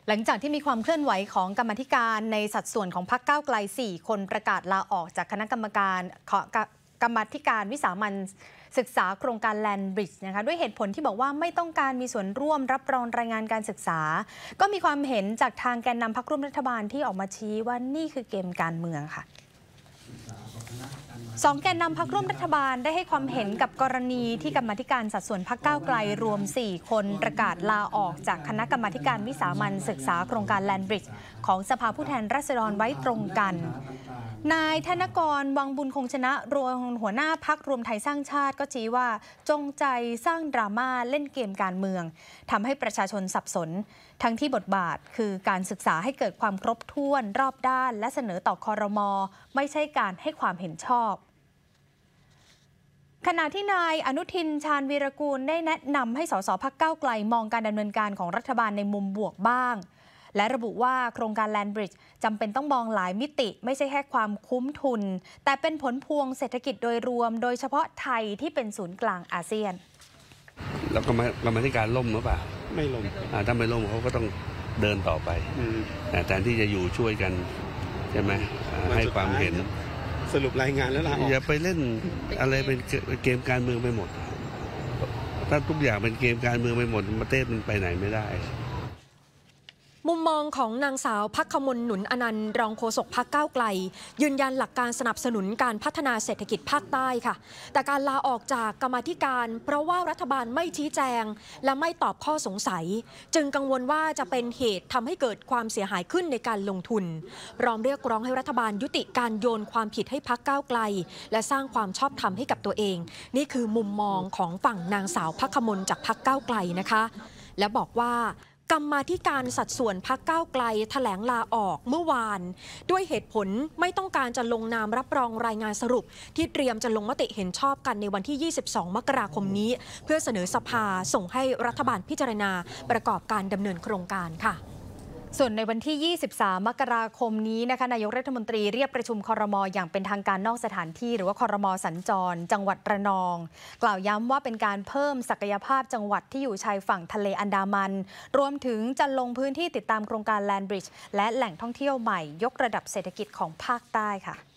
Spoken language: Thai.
หลังจากที่มีความเคลื่อนไหวของกรรมาธิการในสัดส่วนของพรรคก้าวไกล4 คนประกาศลาออกจากคณะกรรมธิการวิสามัญศึกษาโครงการแลนด์บริดจ์นะคะด้วยเหตุผลที่บอกว่าไม่ต้องการมีส่วนร่วมรับรองรายงานการศึกษาก็มีความเห็นจากทางแกนนำพรรคร่วมรัฐบาลที่ออกมาชี้ว่านี่คือเกมการเมืองค่ะ2 แกนนำพรรคร่วมรัฐบาลได้ให้ความเห็นกับกรณีที่กรรมาธิการสัดส่วนพรรคก้าวไกลรวม4 คนประกาศลาออกจากคณะกรรมาธิการวิสามัญศึกษาโครงการแลนด์บริดจ์ของสภาผู้แทนราษฎรไว้ตรงกันนายธนกรวังบุญคงชนะรองหัวหน้าพรรครวมไทยสร้างชาติก็ชี้ว่าจงใจสร้างดราม่าเล่นเกมการเมืองทำให้ประชาชนสับสนทั้งที่บทบาทคือการศึกษาให้เกิดความครบถ้วนรอบด้านและเสนอต่อครม.ไม่ใช่การให้ความเห็นชอบขณะที่นายอนุทินชาญวีรกูลได้แนะนำให้สสพรรคก้าวไกลมองการดำเนินการของรัฐบาลในมุมบวกบ้างและระบุว่าโครงการแลนด์บริดจ์จำเป็นต้องมองหลายมิติไม่ใช่แค่ความคุ้มทุนแต่เป็นผลพวงเศรษฐกิจโดยรวมโดยเฉพาะไทยที่เป็นศูนย์กลางอาเซียนแล้วกรรมาธิการล่มหรือเปล่าไม่ล่มถ้าไม่ล่มเขาก็ต้องเดินต่อไปแต่แทนที่จะอยู่ช่วยกันใช่ไหมให้ความเห็นสรุปรายงานแล้วลาออกอย่าไปเล่นอะไรเป็นเกมการเมืองไปหมดถ้าทุกอย่างเป็นเกมการเมืองไปหมดประเทศมันไปไหนไม่ได้มุมมองของนางสาวภัคมล หนุนอนันต์รองโฆษกพรรคก้าวไกลยืนยันหลักการสนับสนุนการพัฒนาเศรษฐกิจภาคใต้ค่ะแต่การลาออกจากกรรมาธิการเพราะว่ารัฐบาลไม่ชี้แจงและไม่ตอบข้อสงสัยจึงกังวลว่าจะเป็นเหตุทำให้เกิดความเสียหายขึ้นในการลงทุนพร้อมเรียกร้องให้รัฐบาลยุติการโยนความผิดให้พรรคก้าวไกลและสร้างความชอบธรรมให้กับตัวเองนี่คือมุมมองของฝั่งนางสาวภัคมลจากพรรคก้าวไกลนะคะและบอกว่ากรรมาธิการสัดส่วนพรรคก้าวไกลแถลงลาออกเมื่อวานด้วยเหตุผลไม่ต้องการจะลงนามรับรองรายงานสรุปที่เตรียมจะลงมติเห็นชอบกันในวันที่ 22 มกราคมนี้เพื่อเสนอสภาส่งให้รัฐบาลพิจารณาประกอบการดำเนินโครงการค่ะส่วนในวันที่ 23 มกราคมนี้นะคะนายกรัฐมนตรีเรียกประชุมครม.อย่างเป็นทางการนอกสถานที่หรือว่าครม.สัญจรจังหวัดระนองกล่าวย้ำว่าเป็นการเพิ่มศักยภาพจังหวัดที่อยู่ชายฝั่งทะเลอันดามันรวมถึงจะลงพื้นที่ติดตามโครงการแลนด์บริดจ์และแหล่งท่องเที่ยวใหม่ยกระดับเศรษฐกิจของภาคใต้ค่ะ